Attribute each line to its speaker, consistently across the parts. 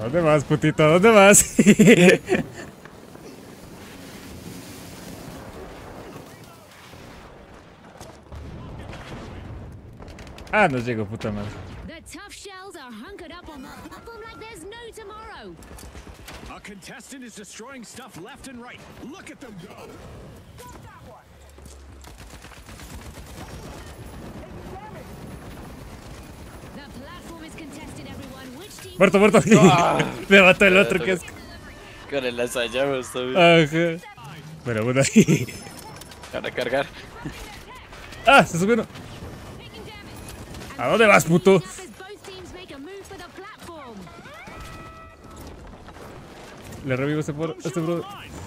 Speaker 1: ¿Dónde vas, putito? ¿Dónde vas? Ah, no llego, puta madre.
Speaker 2: The tough shells are hunkered up on the platform like there's no tomorrow.
Speaker 3: A contestant is destroying stuff left and right. Look at them go.
Speaker 2: The platform is contested, everyone. Which team?
Speaker 1: Muerto, muerto. Me mató el otro que es.
Speaker 4: Con el lanzallamas también.
Speaker 1: Ajá. Bueno, bueno.
Speaker 4: Para cargar.
Speaker 1: Ah, se subió uno.
Speaker 2: Taking damage.
Speaker 1: ¿A dónde vas, puto?
Speaker 2: Up as both teams make a move for the platform.
Speaker 1: Le revivo este bro.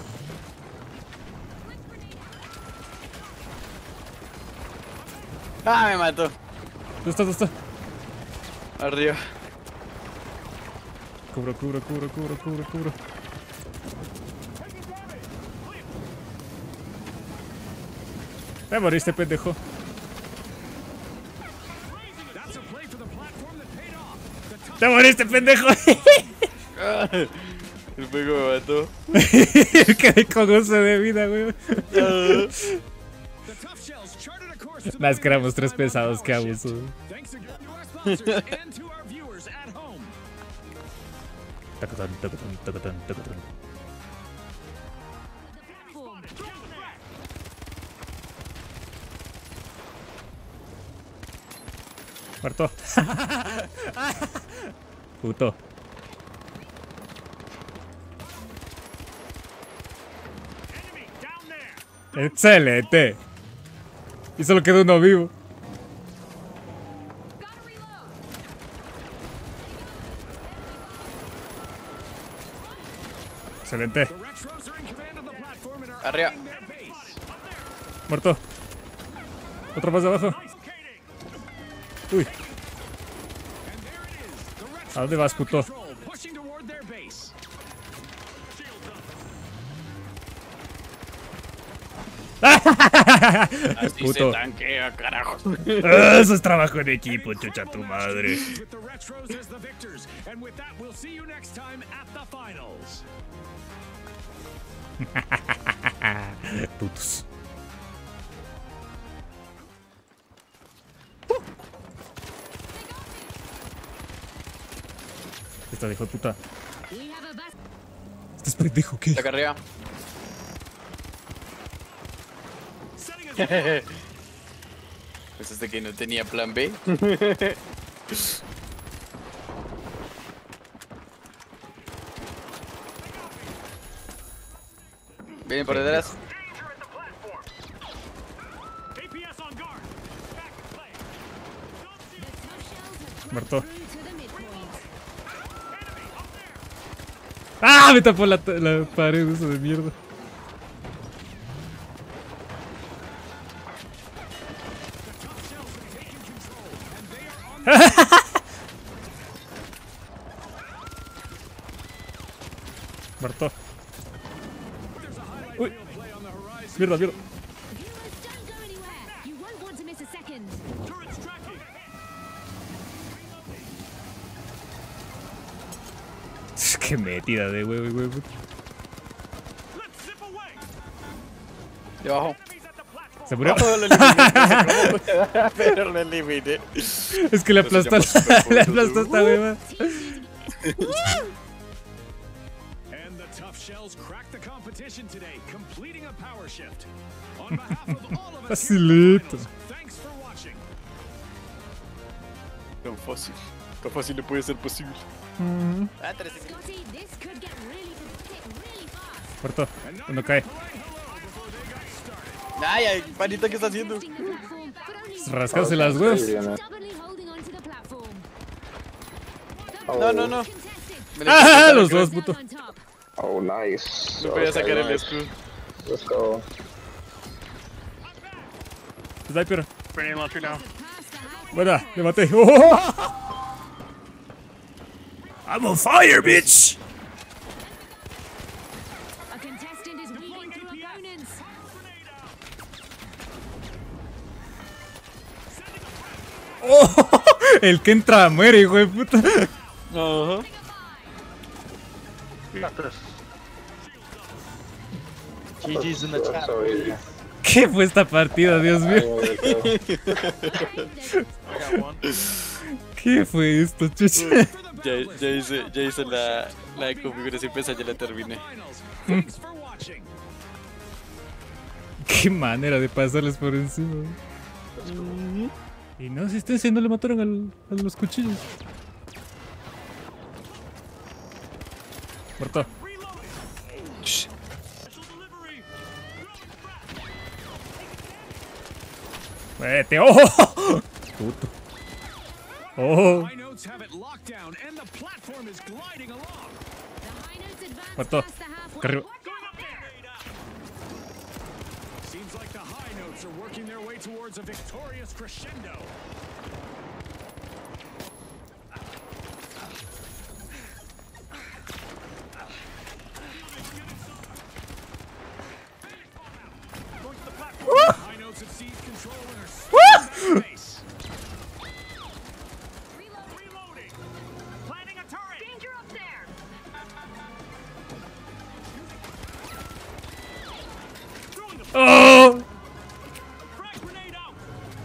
Speaker 4: Ah, me mató.
Speaker 1: ¿Dónde está? ¿Dónde está?
Speaker 4: Arriba.
Speaker 1: Cubro. Te moriste, pendejo.
Speaker 3: That's a play for the platform that paid off. The tough
Speaker 1: Te moriste, pendejo.
Speaker 4: El fuego me mató.
Speaker 1: Quedé con 11 de vida, güey.
Speaker 3: The tough shells charted a course to the
Speaker 1: Más que éramos tres
Speaker 3: winner's side on
Speaker 1: pesados, qué
Speaker 3: Power Shift.
Speaker 1: abuso.
Speaker 3: Thanks again to our sponsors and to our viewers at home.
Speaker 1: Tacatán.
Speaker 2: Platform.
Speaker 1: Muerto. Puto.
Speaker 3: Enemy down there.
Speaker 1: Excelente. Y solo quedó uno vivo.
Speaker 2: Gotta reload.
Speaker 1: Excelente.
Speaker 3: The Retros are in command of the platform and are
Speaker 4: Arriba.
Speaker 3: opening their base.
Speaker 1: Muerto. Otro más de abajo.
Speaker 3: Locating.
Speaker 1: Uy.
Speaker 3: And there it is. The Retros
Speaker 1: ¿A dónde vas,
Speaker 3: have
Speaker 1: puto?
Speaker 3: control, pushing toward their base.
Speaker 4: Así
Speaker 1: Puto.
Speaker 4: se tanquea, carajo.
Speaker 1: Eso es trabajo en equipo, chucha tu madre.
Speaker 3: With the Retros as the victors. And with that, we'll see you next time at the finals.
Speaker 1: Putos. Esta hijo de puta.
Speaker 2: We have a bas-
Speaker 1: Este es pendejo, ¿qué?
Speaker 4: Está acá arriba. Pensaste que no tenía plan B. Vienen por detrás.
Speaker 3: Danger at the platform. APS on guard. Back to play. Don't see
Speaker 2: The tough shells have
Speaker 1: Muerto.
Speaker 2: through to the midpoint.
Speaker 3: enemy up there.
Speaker 1: ¡Ah! Me tapó la pared eso de mierda.
Speaker 3: Tough shells have taken control, and they are on
Speaker 1: Muerto.
Speaker 3: there's a highlight
Speaker 1: Uy.
Speaker 3: reel play on the horizon.
Speaker 1: Mierda.
Speaker 2: Viewers, don't go anywhere. You won't want to miss a second.
Speaker 3: Turrets tracking.
Speaker 1: Qué metida de huevo, huevo.
Speaker 3: Let's zip away.
Speaker 4: Debajo.
Speaker 3: Enemies at the platform.
Speaker 1: Se murió.
Speaker 4: Oh, lo eliminé. Pero lo eliminé.
Speaker 1: Es que le
Speaker 4: Eso se
Speaker 1: aplastó,
Speaker 4: llama super
Speaker 1: le aplastó esta hueva.
Speaker 3: And the tough shells cracked the competition today, completing a power shift. On behalf of all of us here at the
Speaker 1: Facilito.
Speaker 3: finals, thanks for watching.
Speaker 4: Tan fácil. Tan fácil le puede ser posible. Ah, 3
Speaker 2: Scotty, this could get really fast.
Speaker 1: Muerto. Uno cae.
Speaker 4: Ay, ay, panita, ¿qué está haciendo?
Speaker 2: Testing the platform, but only
Speaker 1: Rascarse las huevas.
Speaker 2: stubbornly holding onto the platform.
Speaker 4: No, no, no.
Speaker 2: Contested.
Speaker 4: Me le
Speaker 1: ¡Ah!
Speaker 4: quité
Speaker 1: Los
Speaker 4: la
Speaker 1: dos,
Speaker 4: cara.
Speaker 1: puto.
Speaker 2: On top.
Speaker 5: Oh, nice.
Speaker 4: No podía
Speaker 5: Okay,
Speaker 4: sacar el
Speaker 5: nice.
Speaker 4: escudo.
Speaker 5: Let's go.
Speaker 1: Sniper.
Speaker 4: Pretty much now.
Speaker 2: Past the half.
Speaker 1: Buena, le maté. ¡Oh! I'm on fire, bitch.
Speaker 2: A contestant is weaving through opponents.
Speaker 1: Oh, el que entra muere, hijo de puta.
Speaker 4: Ajá.
Speaker 6: GG's in the chat.
Speaker 5: So easy.
Speaker 1: ¿Qué fue esta partida, Dios mío?
Speaker 6: I got one.
Speaker 1: ¿Qué fue esto, chucha?
Speaker 4: Ya hice la configuración pesa, ya la terminé.
Speaker 3: Thanks for watching.
Speaker 1: Qué manera de pasarles por encima. Y no, si están haciendo, le mataron a los cuchillos. Muerto. Vete, oh. Puto. Oh.
Speaker 3: High notes have it locked down, and the platform is gliding along.
Speaker 2: The high notes advance
Speaker 1: Muerto.
Speaker 2: past the halfway.
Speaker 1: Carrió.
Speaker 3: Going up there. Seems like the high notes are working their way towards a victorious crescendo. Going to the platform. High notes have seized control and are spinning back space. Reloading. Planting a turret. Danger up there. Throwing the
Speaker 1: Oh.
Speaker 3: frag grenade out.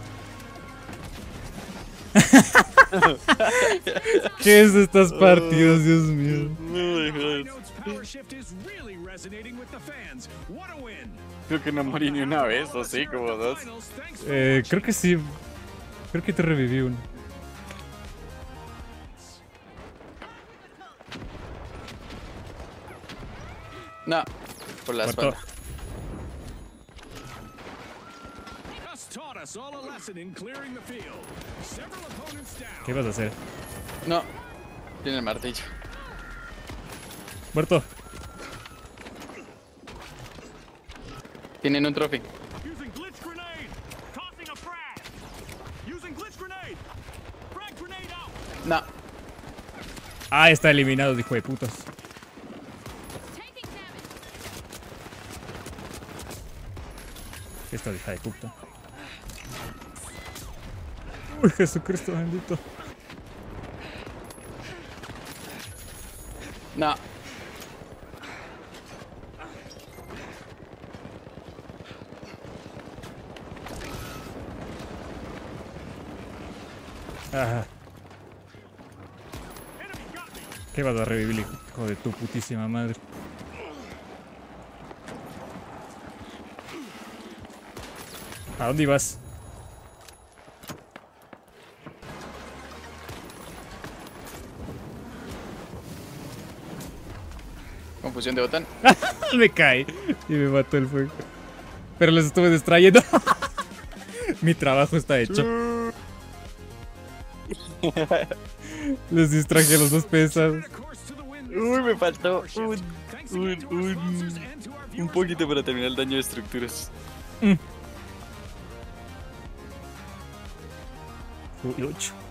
Speaker 1: ¿Qué es estas partidas, Dios mío?
Speaker 4: No,
Speaker 3: High
Speaker 4: joder.
Speaker 3: notes power shift is really resonating with the fans. What a win.
Speaker 4: Creo que no morí ni una vez, o sí, como dos.
Speaker 1: Creo que sí. Creo que te reviví uno.
Speaker 4: No, por la
Speaker 1: Muerto.
Speaker 4: espalda.
Speaker 3: Just taught us all a lesson in clearing the field. Several opponents
Speaker 1: ¿Qué
Speaker 3: down.
Speaker 1: vas a hacer?
Speaker 4: No, tiene el martillo.
Speaker 1: Muerto.
Speaker 4: Tienen un trofeo.
Speaker 3: Using glitch grenade. Tossing a frag. Using glitch grenade. Frag grenade out.
Speaker 4: No,
Speaker 1: Ah, está eliminado, hijo de putas.
Speaker 2: Taking damage.
Speaker 1: Esta hija de puta. Uy, Jesucristo bendito.
Speaker 4: no.
Speaker 1: Ajá.
Speaker 3: Enemy got me.
Speaker 1: ¿Qué vas a revivir, hijo de tu putísima madre? ¿A dónde ibas?
Speaker 4: Confusión de botón.
Speaker 1: Me caí y me mató el fuego. Pero los estuve distrayendo. Mi trabajo está hecho. Les distraje a los dos pesados.
Speaker 3: A course to the wind.
Speaker 4: Uy, me faltó
Speaker 3: Thanks again to our sponsors and to our
Speaker 4: un
Speaker 3: viewers.
Speaker 4: poquito para terminar el daño de estructuras.
Speaker 1: Uy, 8.